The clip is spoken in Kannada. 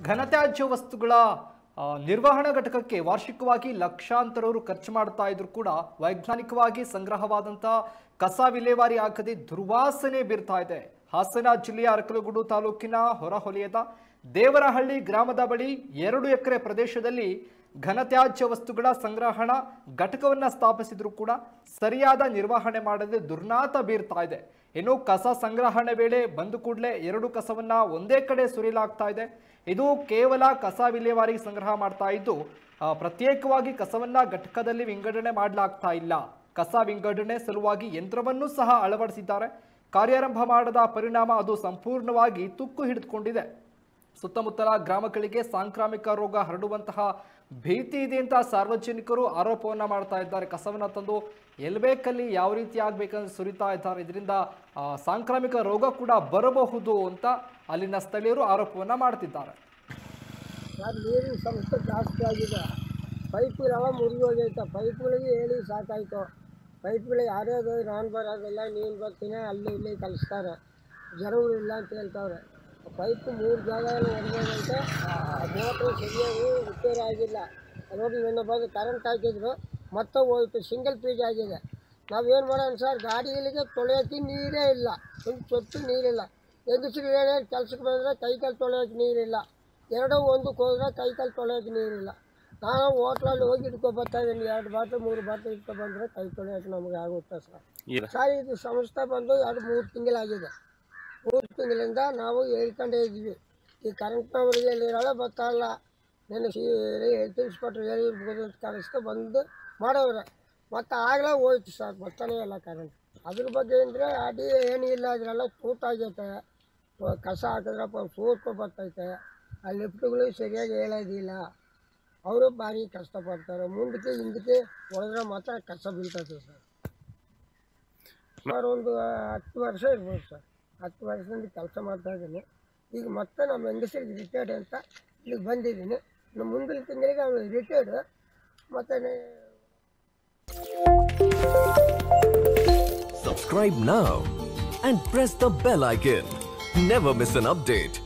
ಘನತ್ಯಾಜ್ಯ ವಸ್ತುಗಳ ನಿರ್ವಹಣಾ ಘಟಕಕ್ಕೆ ವಾರ್ಷಿಕವಾಗಿ ಲಕ್ಷಾಂತರ ರು ಖರ್ಚು ಮಾಡ್ತಾ ಇದ್ರು ಕೂಡ ವೈಜ್ಞಾನಿಕವಾಗಿ ಸಂಗ್ರಹವಾದಂತ ಕಸ ವಿಲೇವಾರಿ ಆಗದೆ ದುರ್ವಾಸನೆ ಬೀರ್ತಾ ಇದೆ. ಹಾಸನ ಜಿಲ್ಲೆಯ ಅರಕಲಗೂಡು ತಾಲೂಕಿನ ಹೊರವಲಯದ ದೇವರಹಳ್ಳಿ ಗ್ರಾಮದ ಬಳಿ 2 ಎಕರೆ ಪ್ರದೇಶದಲ್ಲಿ ಘನತ್ಯಾಜ್ಯ ವಸ್ತುಗಳ ಸಂಗ್ರಹಣಾ ಘಟಕವನ್ನು ಸ್ಥಾಪಿಸಿದ್ರು ಕೂಡ ಸರಿಯಾದ ನಿರ್ವಹಣೆ ಮಾಡದೆ ದುರ್ನಾತ ಬೀರ್ತಾ ಇದೆ. ಇನ್ನು ಕಸ ಸಂಗ್ರಹಣೆ ವೇಳೆ ಬಂದು ಕೂಡಲೇ 2 ಕಸವನ್ನ ಒಂದೇ ಕಡೆ ಸುರಿಯಲಾಗ್ತಾ ಇದೆ. ಇದು ಕೇವಲ ಕಸ ವಿಲೇವಾರಿ ಸಂಗ್ರಹ ಮಾಡ್ತಾ ಇದ್ದು ಪ್ರತ್ಯೇಕವಾಗಿ ಕಸವನ್ನ ಘಟಕದಲ್ಲಿ ವಿಂಗಡಣೆ ಮಾಡಲಾಗ್ತಾ ಇಲ್ಲ. ಕಸ ವಿಂಗಡಣೆ ಸಲುವಾಗಿ ಯಂತ್ರವನ್ನು ಸಹ ಅಳವಡಿಸಿದ್ದಾರೆ. ಕಾರ್ಯಾರಂಭ ಮಾಡದ ಪರಿಣಾಮ ಅದು ಸಂಪೂರ್ಣವಾಗಿ ತುಕ್ಕು ಹಿಡಿದುಕೊಂಡಿದೆ. ಸುತ್ತಮುತ್ತಲ ಗ್ರಾಮಗಳಿಗೆ ಸಾಂಕ್ರಾಮಿಕ ರೋಗ ಹರಡುವಂತಹ ಭೀತಿ ಇದೆ ಅಂತ ಸಾರ್ವಜನಿಕರು ಆರೋಪವನ್ನ ಮಾಡ್ತಾ ಇದ್ದಾರೆ. ಕಸವನ್ನ ತಂದು ಎಲ್ಬೇಕಲ್ಲಿ ಯಾವ ರೀತಿ ಆಗ್ಬೇಕಂತ ಸುರಿತಾ ಇದ್ದಾರೆ. ಇದರಿಂದ ಸಾಂಕ್ರಾಮಿಕ ರೋಗ ಕೂಡ ಬರಬಹುದು ಅಂತ ಅಲ್ಲಿನ ಸ್ಥಳೀಯರು ಆರೋಪವನ್ನ ಮಾಡ್ತಿದ್ದಾರೆ. ನೀರಿನ ಸಮಸ್ಯೆ ಜಾಸ್ತಿ ಆಗಿದೆ. ಪೈಪ್ಗಳೆಲ್ಲ ಮುರಿದು ಹೋಗೈತೆ. ಪೈಪ್ಗಳಿಗೆ ಹೇಳಿ ಸಾಕಾಯ್ತು. ಪೈಪ್ಗಳಿಗೆ ಯಾರ್ಯಾರು ನಾನು ಬರೋದಿಲ್ಲ, ನೀನು ಬರ್ತೀನಿ, ಅಲ್ಲಿ ಇಲ್ಲಿ ಕಲಿಸ್ತಾರೆ. ಜರಗಳಿಲ್ಲ ಅಂತ ಹೇಳ್ತಾವ್ರೆ. ಪೈಪ್ 3 ಜಾಗದಲ್ಲಿ ಹೊರಗೋಗೈತೆ. ಮೋಟ್ರು ಸರಿಯಾಗಿ ರಿಪೇರ್ ಆಗಿಲ್ಲ. ನೋಡಿ ನಿನ್ನೆ ಬಂದು ಕರೆಂಟ್ ಹಾಕಿದ್ರು, ಮತ್ತೆ ಹೋಯ್ತು. ಸಿಂಗಲ್ ಪೀಜ್ ಆಗಿದೆ. ನಾವೇನು ಮಾಡೋಣ ಸರ್, ಗಾಡಿಗಳಿಗೆ ತೊಳೆಯೋಕ್ಕೆ ನೀರೇ ಇಲ್ಲ. ಒಂದು ಚೊಟ್ಟು ನೀರಿಲ್ಲ. ಹೆಂಗಸರು ಏನೇನು ಕೆಲಸಕ್ಕೆ ಬಂದರೆ ಕೈಕಾಲು ತೊಳೆಯೋಕ್ಕೆ ನೀರಿಲ್ಲ. ಎರಡೂ ಒಂದಕ್ಕೆ ಹೋದ್ರೆ ಕೈಕಾಲು ತೊಳೆಯೋಕ್ಕೆ ನೀರಿಲ್ಲ. ನಾನು ಹೋಟ್ಲಲ್ಲಿ ಹೋಗಿ ಇಟ್ಕೊಬರ್ತಾ ಇದ್ದೀನಿ. 2 ಬಾಟ್ಲು 3 ಬಾಟ್ಲು ಇಟ್ಕೊಬಂದರೆ ಕೈ ತೊಳೆಯೋಕ್ಕೆ ನಮಗೆ ಆಗುತ್ತೆ ಸರ್. ಸರ್ ಇದು ಸಂಸ್ಥೆ ಬಂದು 2-3 ತಿಂಗಳಾಗಿದೆ. 3 ತಿಂಗಳಿಂದ ನಾವು ಹೇಳ್ಕೊಂಡೇ ಇದ್ವಿ. ಈ ಕರೆಂಟ್ನವ್ರಿಗೆ ಹೇಳಿರೋಳೆ ಬರ್ತಾ ಇಲ್ಲ. ನೆನೆ ಹೆಲ್ತ್ ಇನ್ಸ್ಪೆಕ್ಟ್ರ್ ಹೇಳಿರ್ಬೋದು ಅಂತ ಕಳಿಸ್ತಾ ಬಂದು ಮಾಡೋವ್ರೆ. ಮತ್ತು ಆಗಲೇ ಹೋಯ್ತು ಸರ್, ಬರ್ತಾನೆ ಇಲ್ಲ ಕರೆಂಟ್. ಅದ್ರ ಬಗ್ಗೆ ಅಂದರೆ ಅಡಿ ಏನೂ ಇಲ್ಲ. ಅದರೆಲ್ಲ ತೂತಾಗೈತೆ. ಕಸ ಹಾಕಿದ್ರಪ್ಪ ಸೂರ್ಕೊ ಬರ್ತೈತೆ. ಆ ಲಿಫ್ಟ್ಗಳು ಸರಿಯಾಗಿ ಹೇಳೋದಿಲ್ಲ. ಅವರು ಭಾರಿ ಕಷ್ಟಪಡ್ತಾರೆ. ಮುಂದಕ್ಕೆ ಹಿಂದಕ್ಕೆ ಹೊಡೆದ್ರೆ ಮಾತ್ರ ಕಸ ಬೀಳ್ತೈತೆ ಸರ್. ಸುಮಾರು ಒಂದು 10 ವರ್ಷ ಇರ್ಬೋದು ಸರ್. 10 ವರ್ಷದಿಂದ ಕೆಲಸ ಮಾಡ್ತಾಯಿದ್ದೀನಿ. ಈಗ ಮತ್ತೆ ನಮ್ಮ ಹೆಂಗಸರಿಗೆ ರಿಟೈರ್ಡ್ ಅಂತ ಇಲ್ಲಿಗೆ ಬಂದಿದ್ದೀನಿ. ಇನ್ನು ಮುಂದಿನ ತಿಂಗಳಿಗೆ ಅವನು ರಿಟೈರ್ಡ್. ಮತ್ತು Subscribe now and press the bell icon. Never miss an update.